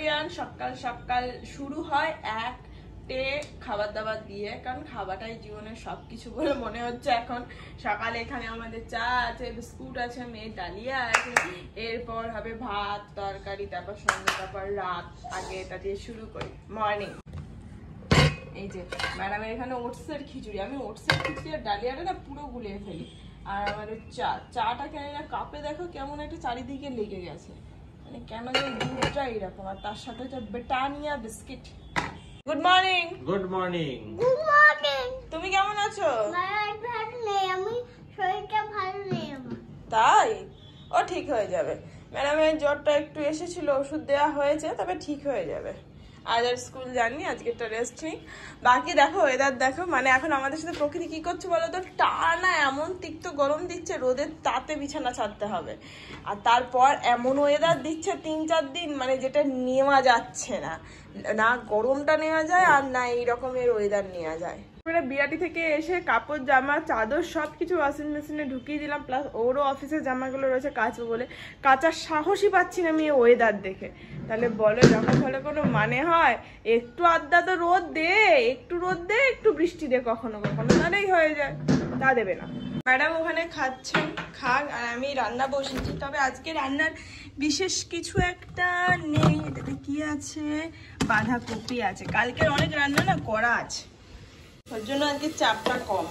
Everyone, সকাল সকাল শুরু হয় একটে খাবার দাবার দিয়ে, কারণ খাবারটাই জীবনের সবকিছু বলে মনে হচ্ছে এখন। সকালে এখানে আমাদের চা আছে, বিস্কুট আছে, মেয়ে ডালিয়া আছে, এরপর হবে ভাত তরকারি, তারপর সন্ধ্যে, তারপর রাত। আগে এটা দিয়ে শুরু করি মর্নিং। এই যে ম্যাডামের এখানে ওটসের খিচুড়ি, আমি ওটসের খিচুড়ি আর ডালিয়াটা না পুরো গুলিয়ে ফেলি। আর আমাদের চাটা কেন না কাপে দেখো কেমন একটা চারিদিকে লেগে গেছে, মানে কেন জানি দুধটা এরকম। আর তার সাথে হচ্ছে Britannia biscuit. Good morning. Good morning. Good morning. তুমি কেমন আছো? ভালো নেই, আমি শরীরটা ভালো নেই আমার। তাই? ও ঠিক হয়ে যাবে। ম্যাডামের জ্বরটা একটু এসেছিল, ওষুধ দেওয়া হয়েছে, তবে ঠিক হয়ে যাবে। আজ আর স্কুল যাননি, আজকে একটা রেস্ট নেই। বাকি দেখো ওয়েদার দেখো, মানে এখন আমাদের সাথে প্রকৃতি কি করছে বলো তো, টানা এমন তিক্ত গরম দিচ্ছে, রোদের তাতে বিছানা ছাড়তে হবে। আর তারপর এমন ওয়েদার দিচ্ছে 3-4 দিন, মানে যেটা নেওয়া যাচ্ছে না, না গরমটা নেওয়া যায় আর না এই রকমের ওয়েদার নেওয়া যায়। বিরাটি থেকে এসে কাপড় জামা চাদর সবকিছু ওয়াশিং মেশিনে ঢুকিয়ে দিলাম, প্লাস ওরও অফিসের জামাগুলো রয়েছে কাচবো বলে, কাচার সাহসই পাচ্ছি না আমি ওয়েদার দেখে। তাহলে বলো যখন হলে কোনো মানে হয়? একটু আধা তো রোদ দে, একটু রোদ দে, একটু বৃষ্টি দে কখনো কখনো, তাহলেই হয়ে যায়। তা দেবে না। ম্যাডাম ওখানে খাচ্ছেন, খাক, আর আমি রান্না বসেছি। তবে আজকে রান্নার বিশেষ কিছু একটা নেই। এটাতে কি আছে? বাঁধাকপি আছে। কালকের অনেক রান্না না করা আছে, ওর জন্য আজকে চাপটা কম।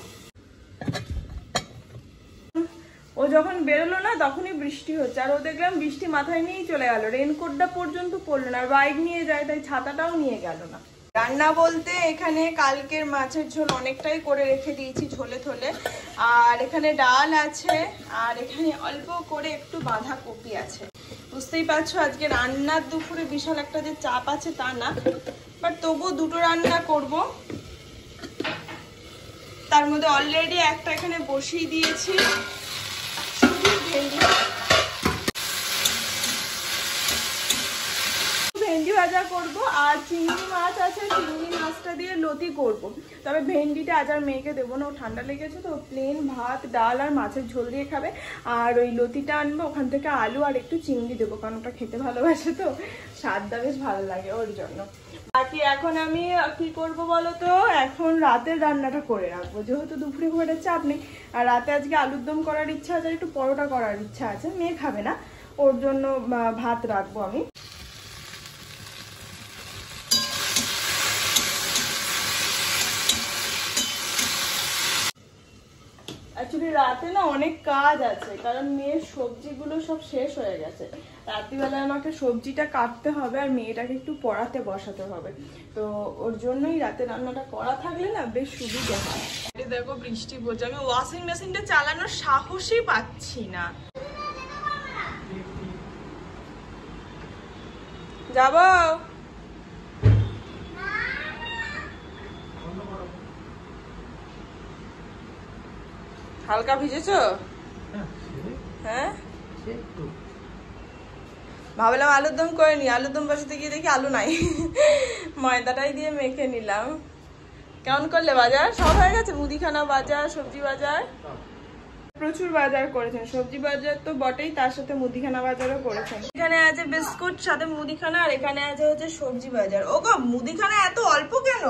ও যখন বেরোলো না তখনই বৃষ্টি হচ্ছে, আর ও দেখলাম বৃষ্টি মাথায় নিয়েই চলে গেল, রেনকোটটা পর্যন্ত পরলো না। আর বাইক নিয়ে যায়, তাই ছাতাটাও নিয়ে গেল না। রান্না বলতে এখানে কালকের মাছের ঝোল অনেকটাই করে রেখে দিয়েছি ঝোলে থলে, আর এখানে ডাল আছে, আর এখানে অল্প করে একটু বাঁধাকপি আছে। বুঝতেই পারছো আজকে রান্নার দুপুরে বিশাল একটা যে চাপ আছে তা না, বাট তবুও দুটো রান্না করব। তার মধ্যে অলরেডি একটা এখানে বসিয়ে দিয়েছি, ভেন্ডি ভাজা করব, আর চিংড়ি মাছ আছে, চিংড়ি মাছটা দিয়ে লতি করব। তবে ভেন্ডিটা আজ আর মেয়েকে দেবো না, ও ঠান্ডা লেগেছে তো, প্লেন ভাত ডাল আর মাছের ঝোল দিয়ে খাবে। আর ওই লতিটা আনবো, ওখান থেকে আলু আর একটু চিংড়ি দেবো, কারণ ওটা খেতে ভালোবাসে তো, স্বাদটা বেশ ভালো লাগে ওর জন্য। বাকি এখন আমি কি করব বলো তো, এখন রাতের রান্নাটা করে রাখবো, যেহেতু দুপুরে খুব একটা চাপ নেই। আর রাতে আজকে আলুর দম করার ইচ্ছা আছে, একটু পরোটা করার ইচ্ছা আছে, মেয়ে খাবে না, ওর জন্য ভাত রাখবো আমি। অ্যাকচুয়ালি রাতে না অনেক কাজ আছে, কারণ মেয়ের সবজিগুলো সব শেষ হয়ে গেছে। রাত্রিবেলায় আমাকে সবজিটা কাটতে হবে, আর মেয়েটাকে একটু পড়াতে বসাতে হবে, তো ওর জন্যই রাতে রান্নাটা করা থাকলে না বেশ সুবিধা হয়। দেখো বৃষ্টি পড়ছে, আমি ওয়াশিং মেশিনটা চালানোর সাহসই পাচ্ছি না। যাবো? হালকা ভিজেছো? হ্যাঁ, ভাবলাম আলুর দম করে নি, আলুর দম বসাতে গিয়ে দেখি আলু নাই, ময়দাটাই দিয়ে মেখে নিলাম। কেমন করলে বাজার? সব হয়ে গেছে, মুদিখানা বাজার, সবজি বাজার, প্রচুর বাজার করেছেন। সবজি বাজার তো বটেই, তার সাথে মুদিখানা বাজারও করেছেন। এখানে আছে বিস্কুট সাথে মুদিখানা, আর এখানে আছে হচ্ছে সবজি বাজার। ও গো, মুদিখানা এত অল্প কেন?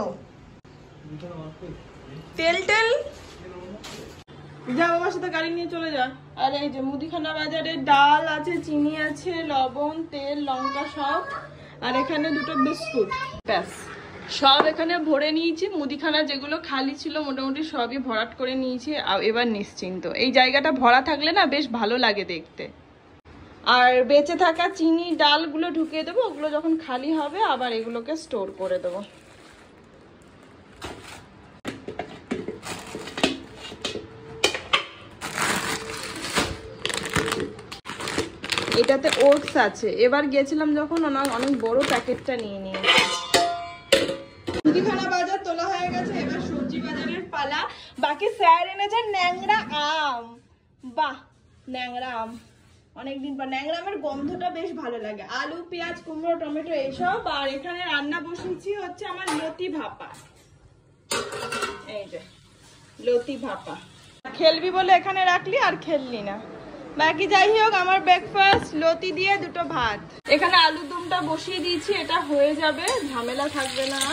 তেল টেল যা, বাবার সাথে গাড়ি নিয়ে চলে যা। আর এই যে মুদিখানা বাজারে ডাল আছে, চিনি আছে, লবণ, তেল, লঙ্কা সব, আর এখানে দুটো বিস্কুট, ব্যাস সব এখানে ভরে নিয়েছি। মুদিখানা যেগুলো খালি ছিল মোটামুটি সবই ভরাট করে নিয়েছি, এবার নিশ্চিন্ত। এই জায়গাটা ভরা থাকলে না বেশ ভালো লাগে দেখতে। আর বেঁচে থাকা চিনি ডালগুলো ঢুকিয়ে দেবো, ওগুলো যখন খালি হবে আবার এগুলোকে স্টোর করে দেবো। এটাতে ওটস আছে, এবার গেছিলাম যখন অনেক বড় প্যাকেটটা নিয়ে নিয়েছি। মুদিখানা বাজার তোলা হয়ে গেছে, এবার সবজি বাজারের পালা। বাকি স্যার এনেছেন ন্যাংরা আম। বাহ, ন্যাংরা আম অনেকদিন পর। ন্যাংরা আমের গন্ধটা বেশ ভালো লাগে। আলু, পেঁয়াজ, কুমড়ো, টমেটো এইসব। আর এখানে রান্না বসিয়েছি হচ্ছে আমার লতি ভাপা। এই যে লতি ভাপা, খেলবি বলে এখানে রাখলি আর খেললি না। বাকি যাই হোক আমার ব্রেকফাস্ট লতি দিয়ে দুটো ভাত। এখানে আলুর দমটা বসিয়ে দিয়েছি, এটা হয়ে যাবে, ঝামেলা থাকবে না।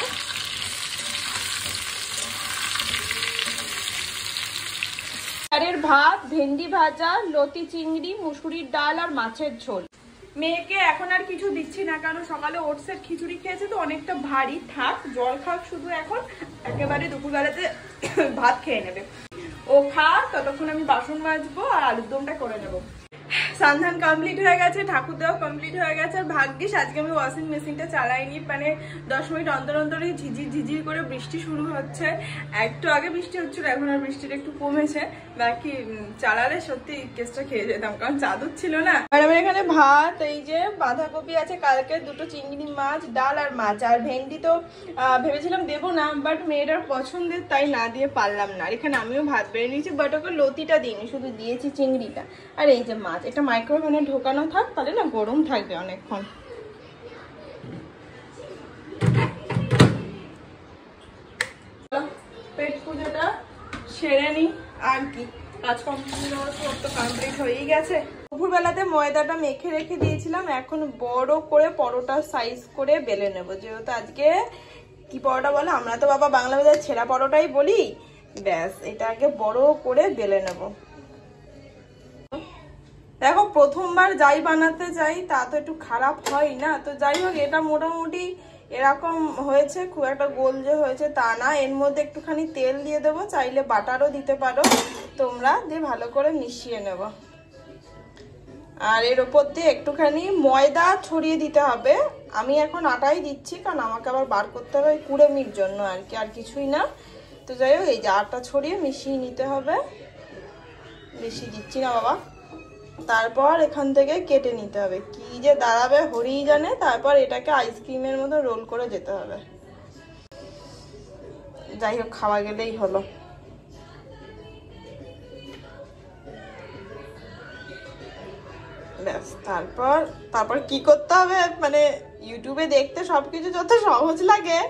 আর ভাত, ভেন্ডি ভাজা, লতি চিংড়ি, মুসুরির ডাল আর মাছের ঝোল। মেয়েকে এখন আর কিছু দিচ্ছি না, কারণ সকালে ওটসের খিচুড়ি খেয়েছে তো অনেকটা ভারী, থাক জল খাক শুধু, এখন একেবারে দুপুরবেলাতে ভাত খেয়ে নেবে। ও খাক, ততক্ষণ আমি বাসন মাজবো আর আলুর দমটা করে নেবো। সন্ধান কমপ্লিট হয়ে গেছে, ঠাকুর দেওয়া কমপ্লিট হয়ে গেছে। আর ভাগ্যিস আজকে আমি ওয়াশিং মেশিনটা চালাইনি, মানে 10 মিনিট অন্তর অন্তরই ঝিঝির করে বৃষ্টি শুরু হচ্ছে। একটু আগে বৃষ্টি হচ্ছিল, এখন আর বৃষ্টিটা একটু কমেছে। বাকি চালালে সত্যি কেসটা খেয়ে যেতাম, কারণ চাদর ছিল না। আর আমার এখানে ভাত, এই যে বাঁধাকপি আছে কালকে, দুটো চিংড়ি মাছ, ডাল আর মাছ। আর ভেন্ডি তো ভেবেছিলাম দেবো না, বাট মেয়েটার পছন্দের, তাই না দিয়ে পারলাম না। আর এখানে আমিও ভাত বেড়ে নিয়েছি, বাট ওকে লতিটা দিইনি, শুধু দিয়েছি চিংড়িটা। আর এই যে মাছ, এটা মাইক্রোওভেনে ঢোকানো থাক, তাহলে না গরম থাকবে অনেকক্ষণ। পেট পুজোটা সেরে নি, আর কি কাজ কমপ্লিট হয়েই গেছে। দুপুরবেলাতে ময়দাটা মেখে রেখে দিয়েছিলাম, এখন বড় করে পরোটা সাইজ করে বেলে নেবো। যেহেতু আজকে কি পরোটা বলে, আমরা তো বাবা বাংলা বাজার ছেঁড়া পরোটাই বলি, ব্যাস এটা আগে বড় করে বেলে নেবো। দেখো প্রথমবার যাই বানাতে যাই তা তো একটু খারাপ হয় না, তো যাই হোক এটা মোটামুটি এরকম হয়েছে, খুব একটা গোল যে হয়েছে তা না। এর মধ্যে একটুখানি তেল দিয়ে দেবো, চাইলে বাটারও দিতে পারো তোমরা, দিয়ে ভালো করে মিশিয়ে নেব। আর এর ওপর দিয়ে একটুখানি ময়দা ছড়িয়ে দিতে হবে। আমি এখন আটাই দিচ্ছি, কারণ আমাকে আবার বার করতে হবে ওই কুড়েমির জন্য আর কি, আর কিছুই না। তো যাই হোক এই যে আটা ছড়িয়ে মিশিয়ে নিতে হবে, বেশি দিচ্ছি না বাবা। তারপর এখান থেকে কেটে নিতে হবে, কি যে দাঁড়াবে হরিই জানে। তারপর এটাকে আইসক্রিমের মতো রোল করে যেতে হবে। যাই হোক খাওয়া গেলেই হলো। ব্যাস তারপর কি করতে হবে, মানে ইউটিউবে দেখতে সবকিছু যত সহজ লাগে,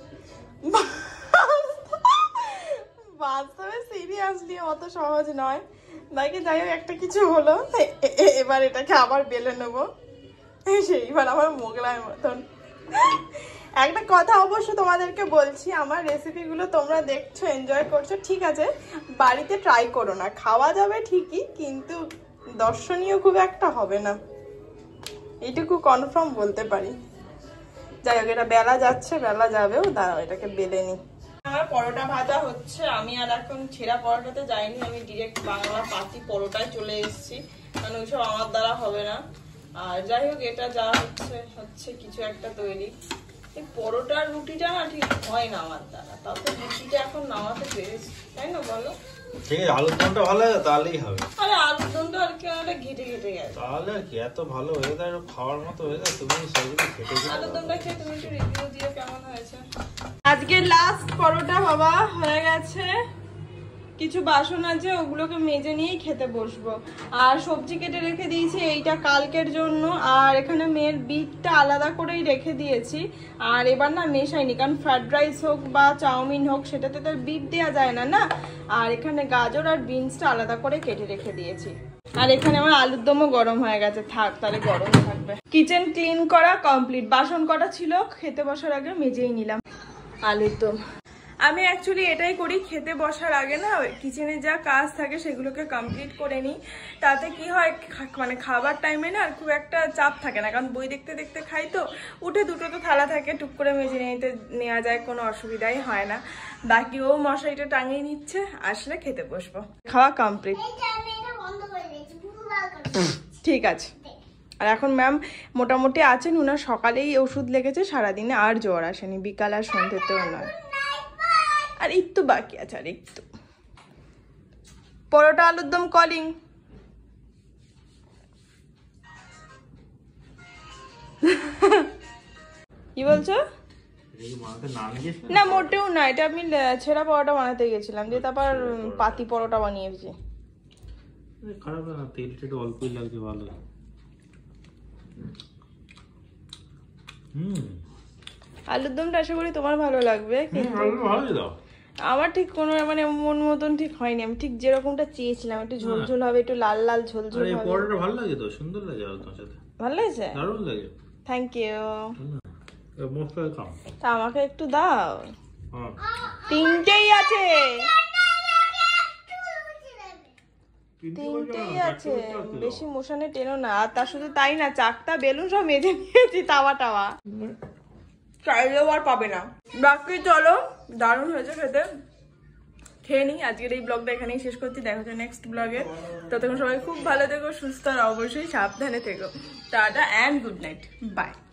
বাস্তবে সিরিয়াসলি অত সহজ নয়। বাকি যাই হোক একটা কিছু হলো, এবার এটাকে আবার বেলে নেবো, সেইবার আবার মোগলাই মতন। একটা কথা অবশ্য তোমাদেরকে বলছি, আমার রেসিপিগুলো তোমরা দেখছো, এনজয় করছো, ঠিক আছে, বাড়িতে ট্রাই করো না। খাওয়া যাবে ঠিকই, কিন্তু দর্শনীয় খুব একটা হবে না, এইটুকু কনফার্ম বলতে পারি। যাই হোক এটা বেলা যাচ্ছে, বেলা যাবেও, দাঁড়াও এটাকে বেলে নি। আমার পরোটা ভাজা হচ্ছে, আমি আর এখন ছেঁড়া পরোটাতে যাইনি, আমি ডিরেক্ট বাংলা পাতি পরোটায় চলে এসেছি, কারণ ওইসব আমার দ্বারা হবে না। আর যাই হোক এটা যা হচ্ছে কিছু একটা তৈরি। এই পরোটার রুটিটা না ঠিক হয় না আমার দ্বারা, তাতে রুটিটা এখন নামাতে পেরেছি, তাই না বলো? ঠিক আছে, আলুর দমটা ভালো লাগে তাহলেই হবে। আরে আলুর দমটা আর কি অনেক ঘেটে গেছে, তাহলে আর কি, এত ভালো হয়ে যায়, খাওয়ার মতো হয়ে যায়, তুমি সেগুলো খেতে গেলে। আলুর দমটা খেয়ে তুমি একটু রিভিউ দিও কেমন হয়েছে। আজকে লাস্ট পরোটা বাবা হয়ে গেছে, কিছু বাসন আছে ওগুলোকে মেজে নিয়েই খেতে বসবো। আর সবজি কেটে রেখে দিয়েছি এইটা কালকের জন্য, আর এখানে মেয়ের বিটটা আলাদা করেই রেখে দিয়েছি। আর এবার না মেশাইনি, কারণ ফ্রাইড রাইস হোক বা চাউমিন হোক সেটাতে তো বিট দেওয়া যায় না না। আর এখানে গাজর আর বিনসটা আলাদা করে কেটে রেখে দিয়েছি। আর এখানে আমার আলুর দমও গরম হয়ে গেছে, থাক তাহলে গরম থাকবে। কিচেন ক্লিন করা কমপ্লিট, বাসন কটা ছিল খেতে বসার আগে মেজেই নিলাম। আলুর দম আমি অ্যাকচুয়ালি এটাই করি, খেতে বসার আগে না কিচেনে যা কাজ থাকে সেগুলোকে কমপ্লিট করে নিই। তাতে কি হয়, মানে খাবার টাইমে না খুব একটা চাপ থাকে না, কারণ বই দেখতে দেখতে খাই তো, উঠে দুটো তো থালা থাকে, টুক করে মেজে নেওয়া যায়, কোনো অসুবিধাই হয় না। বাকি ও মশারিটা টাঙিয়ে নিচ্ছে, আসলে খেতে বসবো। খাওয়া কমপ্লিট, ঠিক আছে। আর এখন ম্যাম মোটামুটি আছেন, উনার সকালেই ওষুধ লেগেছে, সারাদিনে আর জ্বর আসেনি, বিকাল আর সন্ধ্যেতেও নয়। আর একটু বাকি আছে, আর একটু। পরোটা আলুর দম কলিং। কি বলছো? না মোটেও না, এটা আমি ছেঁড়া পরোটা বানাতে গেছিলাম, দিয়ে তারপর পাতি পরোটা বানিয়েছি। খারাপ না, তেলটা একটু অল্পই লাগছে, ভালো। আলুর দমটা আশা করি তোমার ভালো লাগবে। আমার ঠিক কোনো মানে মন মতন ঠিক হয়নি, আমি ঠিক যেরকমটা চেয়েছিলাম, একটু ঝোলঝোল হবে, একটু লাল লাল ঝোলঝোল এই হবে। পরোটাটা ভালো লাগে তো, সুন্দর লাগে আর তোমার সাথে। ভালো লাগছে, দারুণ লাগে। Thank you. মশলা কম। তা আমাকে একটু দাও। হ্যাঁ। তিনটেই আছে, তিনটেই আছে, বেশি মোশনে টেনো না। আর তা শুধু তাই না, চাকটা বেলুন সব মেজে নিয়েছি, তাওয়া টাওয়া চাইলেও আর পাবে না। বাকি চলো, দারুণ হয়েছে খেতে, খেয়ে নিই। আজকের এই ব্লগটা এখানেই শেষ করছি, দেখা হচ্ছে নেক্সট ব্লগে। ততক্ষণ সবাই খুব ভালো থেকো, সুস্থ আর অবশ্যই সাবধানে থেকো। Tata and good night, by.